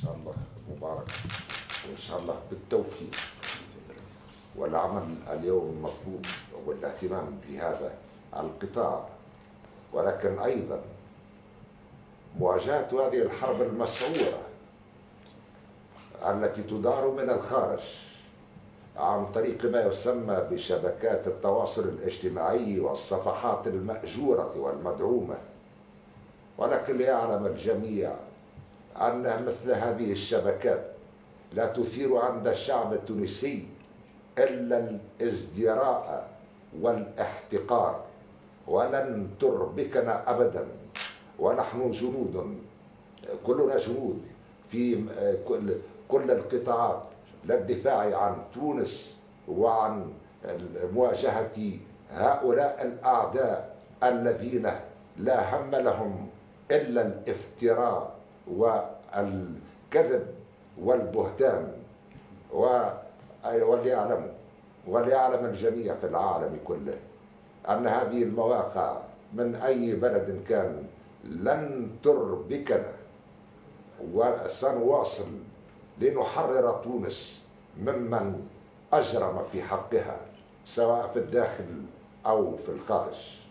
شاء الله مبارك، وإن شاء الله بالتوفيق. والعمل اليوم مطلوب والاهتمام بهذا القطاع، ولكن أيضا مواجهة هذه الحرب المسعورة التي تدار من الخارج عن طريق ما يسمى بشبكات التواصل الاجتماعي والصفحات المأجورة والمدعومة. ولكن ليعلم الجميع أن مثل هذه الشبكات لا تثير عند الشعب التونسي إلا الازدراء والاحتقار، ولن تربكنا أبدا. ونحن جنود، كلنا جنود في كل القطاعات للدفاع عن تونس وعن مواجهة هؤلاء الأعداء الذين لا هم لهم إلا الافتراء والكذب والبهتان. وليعلم الجميع في العالم كله أن هذه المواقع من أي بلد كان لن تربكنا، وسنواصل لنحرر تونس ممن أجرم في حقها سواء في الداخل أو في الخارج.